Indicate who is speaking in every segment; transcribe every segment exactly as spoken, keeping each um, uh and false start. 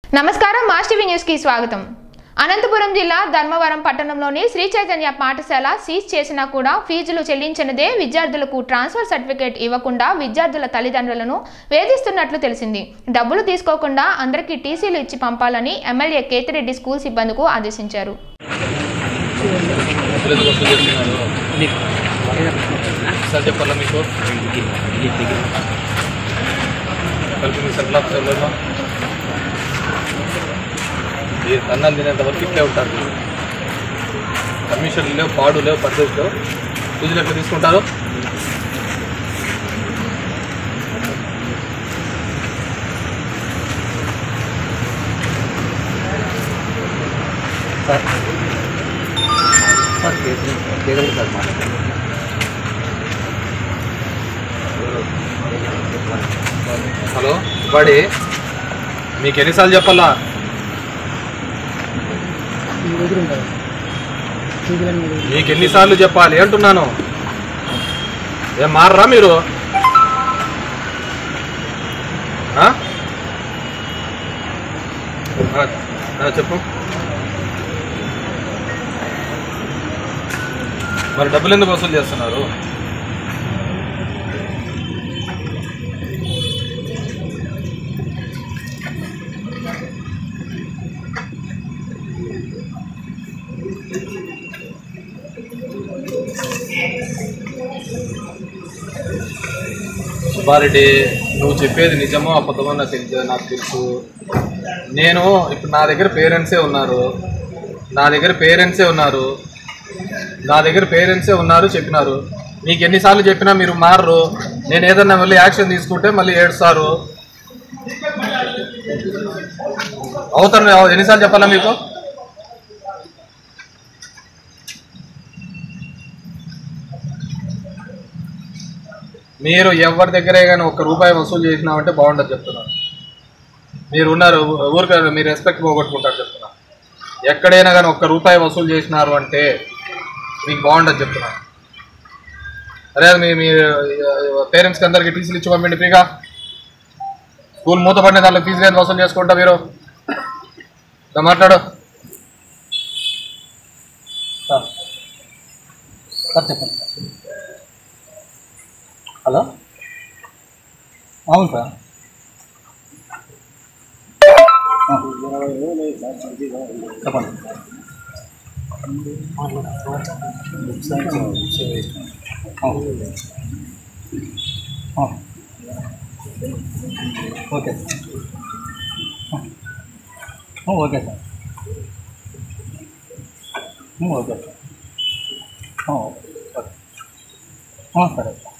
Speaker 1: నమస్కారం mass TV news కి స్వాగతం। అనంతపురం జిల్లా ధర్మవరం పట్టణంలోని శ్రీ చైతన్య పాఠశాల సీజ్ చేసినా కూడా ఫీజులు చెల్లించనిదే విద్యార్థులకు ట్రాన్స్ఫర్ సర్టిఫికేట్ ఇవ్వకుండా విద్యార్థుల తల్లిదండ్రులను వేధిస్తున్నట్లు తెలిసింది। డబ్బులు తీసుకోకుండా అందరికీ టీసీలు ఇచ్చి పంపాలని ఎమ్మెల్యే కేతిరెడ్డి స్కూల్ సిబ్బందికి ఆదేశించారు।
Speaker 2: అన్నం తినేంత వరకు ఇట్లే ఉంటారు। కమిషన్లు లేవు, పాడు లేవు, పద్ధతి లేవు, ఫీజులు ఎక్కడ తీసుకుంటారు?
Speaker 3: సార్ సార్ కేతిరెడ్డి సార్ మాట్లాడారు।
Speaker 2: హలో వాడి మీకు ఎన్నిసార్లు చెప్పాలా? మీకు ఎన్నిసార్లు చెప్పాలి అంటున్నాను? ఏం మారరా మీరు? చెప్పు మరి డబ్బులు ఎందుకు వసూలు చేస్తున్నారు? సుబ్బారెడ్డి, నువ్వు చెప్పేది నిజమో అబద్ధమో నాకు తెలియదు, నాకు తెలుసు। నేను ఇప్పుడు నా దగ్గర పేరెంట్సే ఉన్నారు నా దగ్గర పేరెంట్సే ఉన్నారు నా దగ్గర పేరెంట్సే ఉన్నారు చెప్పినారు। మీకు ఎన్నిసార్లు చెప్పినా మీరు మారరు। నేను ఏదన్నా మళ్ళీ యాక్షన్ తీసుకుంటే మళ్ళీ ఏడుస్తారు। అవుతాను, ఎన్నిసార్లు చెప్పాలా మీకు? మీరు ఎవరి దగ్గరే కానీ ఒక్క రూపాయి వసూలు చేసినామంటే బాగుండదు చెప్తున్నాను। మీరు ఉన్నారు ఊరికే మీరు రెస్పెక్ట్ పోగొట్టుకుంటారు చెప్తున్నాను। ఎక్కడైనా కానీ ఒక్క రూపాయి వసూలు చేసినారు అంటే మీకు బాగుండదు చెప్తున్నాను। అదే మీ మీ పేరెంట్స్కి అందరికీ టీసీలు ఇచ్చి పంపిండి ఫ్రీగా। స్కూల్ మూతపడిన దాంట్లో ఫీజు లేదు వసూలు చేసుకుంటా మీరు మాట్లాడు।
Speaker 3: సార్ సార్ చెప్పండి సార్। హలో అవును సార్, చెప్పండి। Okay okay sir, okay sir, okay సరే సార్।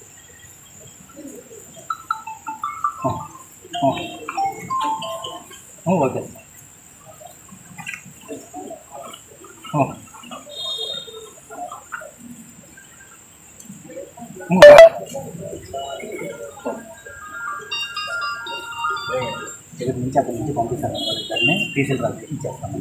Speaker 3: ఓకే ఇక్కడ నుంచి అక్కడి నుంచి పంపిస్తాను ఇద్దరిని టీసీలు రాసి ఇచ్చేస్తాను।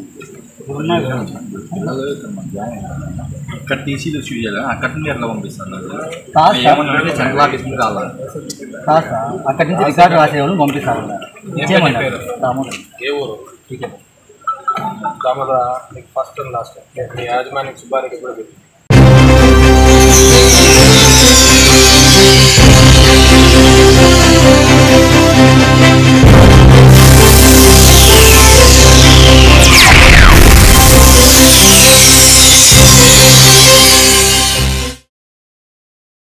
Speaker 4: ఇక్కడ టీసీలు ఇష్యూ చేయాలి, అక్కడి నుంచి ఎట్లా పంపిస్తాను?
Speaker 3: ఏమన్నా
Speaker 4: సెంట్రల్ ఆఫీస్ నుంచి రావాలి
Speaker 3: కాదు సార్, అక్కడి నుంచి రికార్డు రాసేవాళ్ళు పంపిస్తాను। దామోదర్
Speaker 2: ఏ ఊరు? దామోదర నీకు ఫస్ట్ అండ్ లాస్ట్ మీ యాజమాన్యం సుబ్బారెడ్డి కూడా